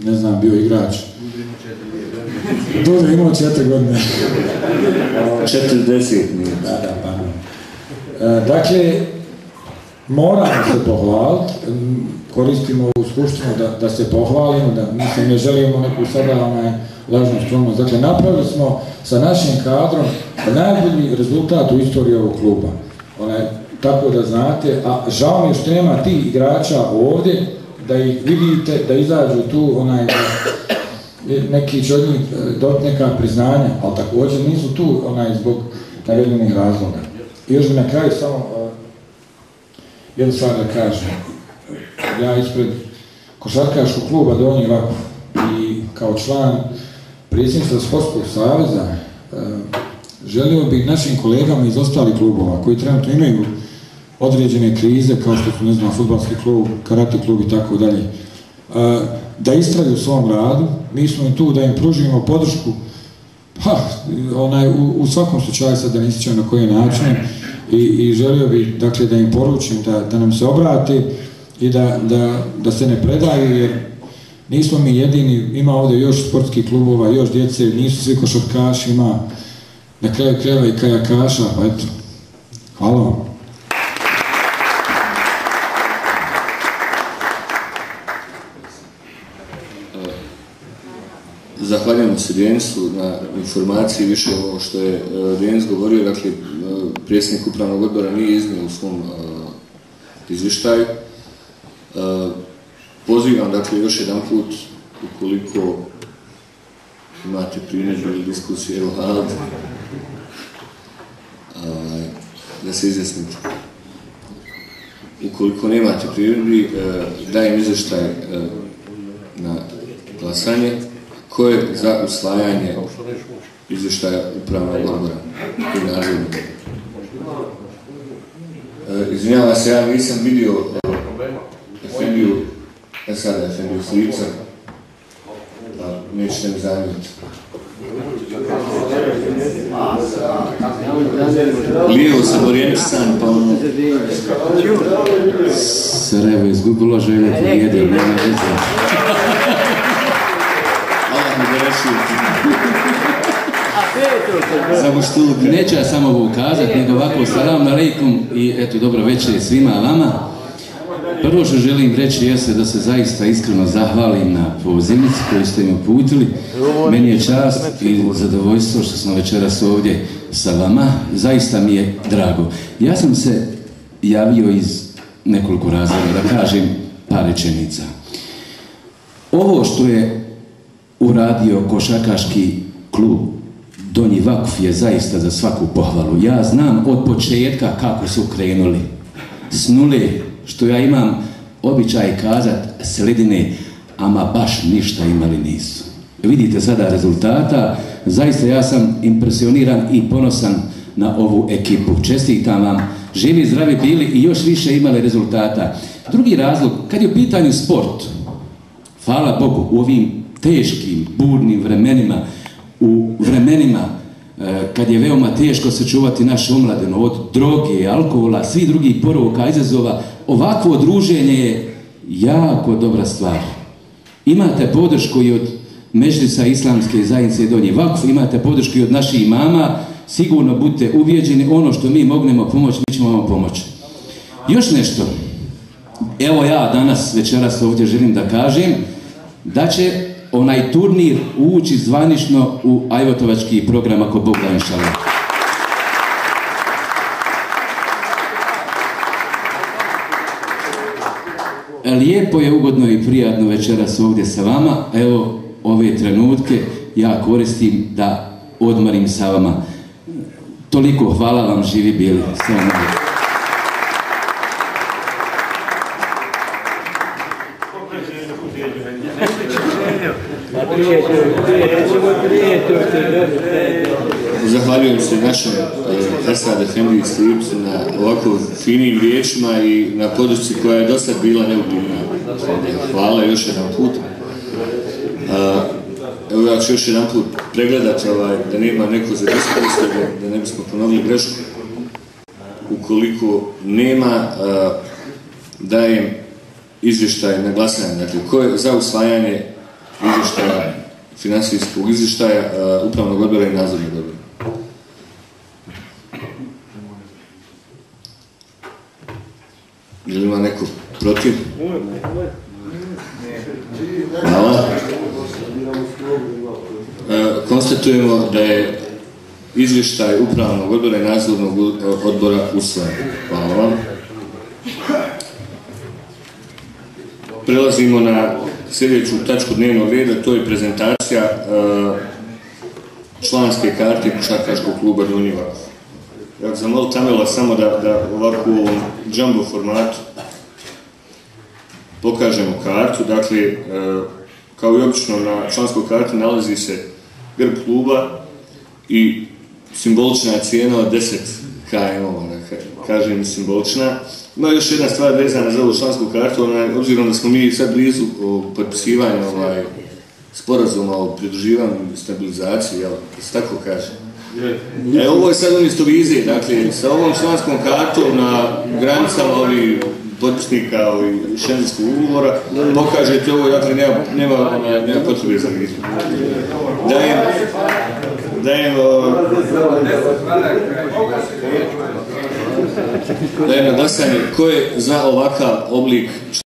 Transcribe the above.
ne znam, bio igrač. Dude imao 4 godine. 40 nije. Da, pardon. Dakle, moramo se pohvaliti, koristimo ovu skupštinu da se pohvalimo, da mislim ne želimo neku sada lažnu skromnost. Dakle, napravili smo sa našim kadrom najbolji rezultat u istoriji ovog kluba. Tako da znate, a žao mi je što nema tih igrača ovdje, da ih vidite, da izađu tu, neki će od njih dobiti neka priznanja, ali također nisu tu zbog navedenih razloga. I još bi na kraju samo jednu stvar da kažem. Ja ispred Košarkaškog kluba Donji Vakuf i kao član predsjedništva Sportskog saveza želio bih našim kolegama iz ostalih klubova koji trenutno imaju određene krize kao što su, ne znam, fudbalski klub, karate klub i tako dalje, da istraju u svom radu. Mi smo im tu da im pružimo podršku, u svakom slučaju sad da ne ističem na koji način, i želio bih, dakle, da im poručim da nam se obrate i da se ne predaju, jer nismo mi jedini, ima ovdje još sportskih klubova, još djece, nisu svi košarkaši, ima na kraju krajeva i kajakaša, pa eto, hvala vam. Zahvaljujemo se Denisu na informaciji više ovo što je Denis govorio. Dakle, predsjednik upravnog odbora nije iznio u svom izvještaju. Pozivam, dakle, još jedan put, ukoliko imate primjedbe ili diskusije, evo Halad, da se izjasnite. Ukoliko nemate primjedbi, dajem izvještaj na glasanje. Ko je za usvajanje izvještaja upravnog odbora i nadzornog? Izvinjavam se, ja nisam vidio Efendiju, sada Efendiju Slica, pa nećete mi zamjeriti. Lijevo sam orijentisan, pa ono... Sarajevo izgubilo želje ti jede, nema veze. Neću ja samo ovo ukazati, nego ovako salam alejkum i eto dobro večer svima vama. Prvo što želim reći jeste da se zaista iskreno zahvalim na pozivnici koju ste mi uputili. Meni je čast i zadovoljstvo što smo večeras ovdje sa vama. Zaista mi je drago. Ja sam se javio iz nekoliko razloga da kažem par rečenica. Ovo što je uradio košarkaški klub Donji Vakuf je zaista za svaku pohvalu. Ja znam od početka kako su krenuli. S nule, što ja imam običaj kazat, sredine, ama baš ništa imali nisu. Vidite sada rezultata, zaista ja sam impresioniran i ponosan na ovu ekipu. Čestitam vam, živi, zdravi bili i još više imali rezultata. Drugi razlog, kad je u pitanju sport, hvala Bogu, u ovim teškim, burnim vremenima, u vremenima kad je veoma teško sačuvati našu omladinu od droge, alkohola, svih drugih poroka, izazova, ovakvo druženje je jako dobra stvar. Imate podršku i od Medžlisa Islamske zajednice Donji Vakuf, imate podršku i od naših imama, sigurno budite uvjeđeni, ono što mi mognemo pomoći, mi ćemo vam pomoći. Još nešto, evo ja danas, večeras ovdje želim da kažem, da će onaj turnir ući zvanično u ajvotovački program ako Bog da inšala. Lijepo je, ugodno i prijatno večeras ovdje sa vama. Evo, ove trenutke ja koristim da odmarim sa vama. Toliko, hvala vam, živi bili. Zahvaljujem se našem Esad Efendiji Slipcu na ovako finim riječima i na podršci koja je do sad bila neupitna. Hvala još jedan put. Evo ja ću još jedan put pregledati da nema neko za diskusiju, da ne bismo ponovili grešku. Ukoliko nema, dajem izvještaj na glasanje. Dakle, ko je za usvajanje izvještaja, financijskog izvještaja upravnog odbora i nadzornog odbora. Ili ima neko protiv? Hvala. Konstatujemo da je izvještaj upravnog odbora i nadzornog odbora usvojen. Hvala vam. Prelazimo na sljedeću tačku dnevnog reda, to je prezentacija članske karte košarkaškog kluba Donji Vakuf. Ja bih zamolio Tamila samo da ovako u ovom jumbo formatu pokažemo kartu. Dakle, kao i obično na članskoj karti nalazi se grb kluba i simbolična cijena od 10 km-ova, kažem simbolična. Ima još jedna stvar vezana za ovu člansku kartu, obzirom da smo mi sad blizu potpisivanja sporazuma o pridruživanju i stabilizaciji, da se tako kaže. Ovo je sad umjesto vizije, dakle, sa ovom članskom kartom na granicama ovih potpisnika i šengenskog ugovora pokažete ovo, dakle, nema potrebe za viziju. Dajem na glasanje ko je za ovakav oblik